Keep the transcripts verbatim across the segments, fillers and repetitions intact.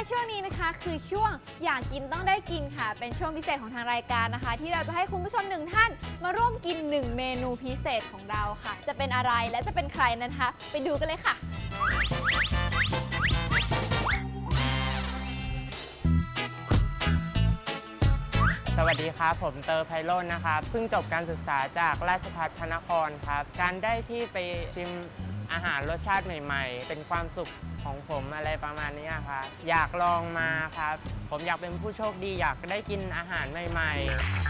ช่วงนี้นะคะคือช่วงอยากกินต้องได้กินค่ะเป็นช่วงพิเศษของทางรายการนะคะที่เราจะให้คุณผู้ชมหนึ่งท่านมาร่วมกินหนึ่งเมนูพิเศษของเราค่ะจะเป็นอะไรและจะเป็นใครนะคะไปดูกันเลยค่ะสวัสดีครับผมเตอร์ไพโรจน์นะครับเพิ่งจบการศึกษาจากราชภัฏพระนครครับการได้ที่ไปชิมอาหารรสชาติใหม่ๆเป็นความสุขของผมอะไรประมาณนี้ครับอยากลองมาครับผมอยากเป็นผู้โชคดีอยากได้กินอาหารใหม่ๆ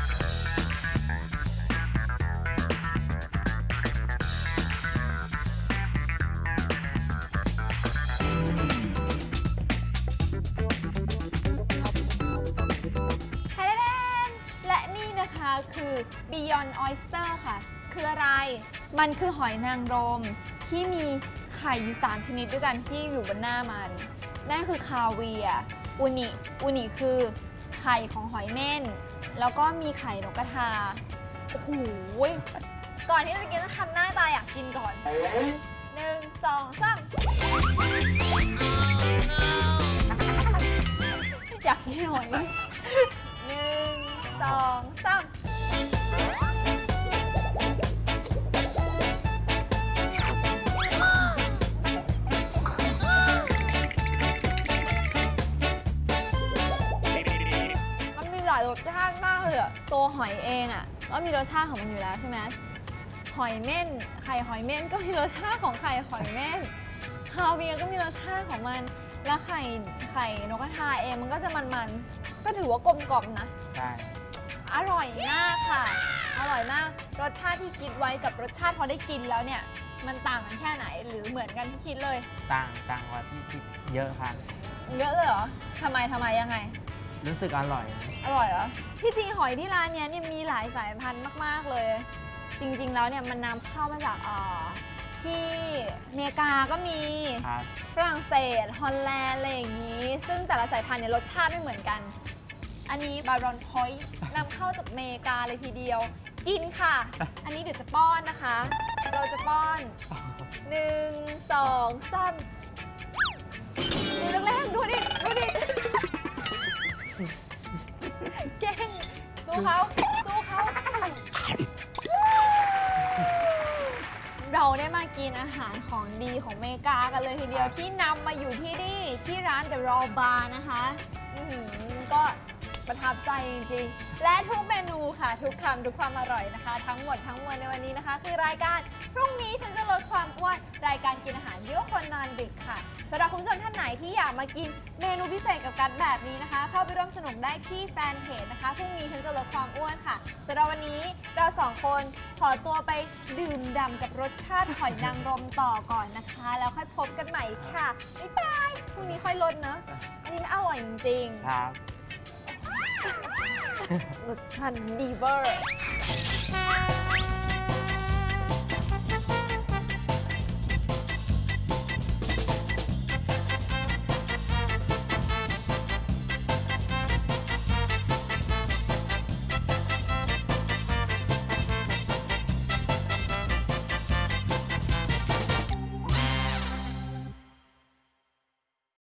คือ Beyond Oyster ค่ะคืออะไรมันคือหอยนางรมที่มีไข่อยู่สามชนิดด้วยกันที่อยู่บนหน้ามันนั่นคือคาเวียร์อูนิอูนิคือไข่ของหอยเม่นแล้วก็มีไข่นกกระทาโอ้โหก่อนที่จะกินต้องทำหน้าตาอยากกินก่อนหนึ่งสองสามอยากกินหอยหนึ่งสองสามหลายรสชาติมากเลยอะตัวหอยเองอะก็มีรสชาติของมันอยู่แล้วใช่ไหมหอยเม่นไข่หอยเม่นก็มีรสชาติของไข่หอยเม่นคาเวียร์ก็มีรสชาติของมันแล้วไข่ไข่นกกระทาเองมันก็จะมันๆก็ถือว่ากลมกล่อมนะใช่อร่อยมากค่ะอร่อยมากรสชาติที่คิดไว้กับรสชาติพอได้กินแล้วเนี่ยมันต่างกันแค่ไหนหรือเหมือนกันที่คิดเลยต่างต่างกว่าที่คิดเยอะค่ะเยอะเลยเหรอทำไมทำไมยังไงรู้สึกอร่อยอร่อยเหรอที่จริงหอยที่ร้านนี้เนี่ยมีหลายสายพันธุ์มากๆเลยจริงๆแล้วเนี่ยมันนำเข้ามาจากอ่าที่อเมริกาก็มีฝรั่งเศสฮอลแลนด์อะไรอย่างนี้ซึ่งแต่ละสายพันธุ์เนี่ยรสชาติไม่เหมือนกันอันนี้บารอนพอยต์นำเข้าจากอเมริกาเลยทีเดียวกินค่ะอันนี้เดี๋ยวจะป้อนนะคะเราจะป้อนหนึ่งสองสามดูแรกๆดูดิดูดิเก่งสู้เขาสู้เขาเราได้มากินอาหารของดีของเมกากันเลยทีเดียวที่นำมาอยู่ที่นี่ที่ร้าน The Raw Bar นะคะก็ประทับใจจริงๆและทุกเมนูค่ะทุกคำทุกความอร่อยนะคะทั้งหมดทั้งมวลในวันนี้นะคะคือรายการพรุ่งนี้ฉันจะลดความอ้วนรายการกินอาหารเยอะคนนอนดึกค่ะสำหรับคุณผู้ชมท่านไหนที่อยากมากินเมนูพิเศษกับกันแบบนี้นะคะเข้าไปร่วมสนุกได้ที่แฟนเพจนะคะพรุ่งนี้ฉันจะลดความอ้วนค่ะสำหรับวันนี้เราสองคนขอตัวไปดื่มด่ำกับรสชาติหอยนางรมต่อก่อนนะคะแล้วค่อยพบกันใหม่ค่ะบ๊ายบายพรุ่งนี้ค่อยลดเนอะอันนี้อร่อยจริงๆครับรสชาติดีเวอร์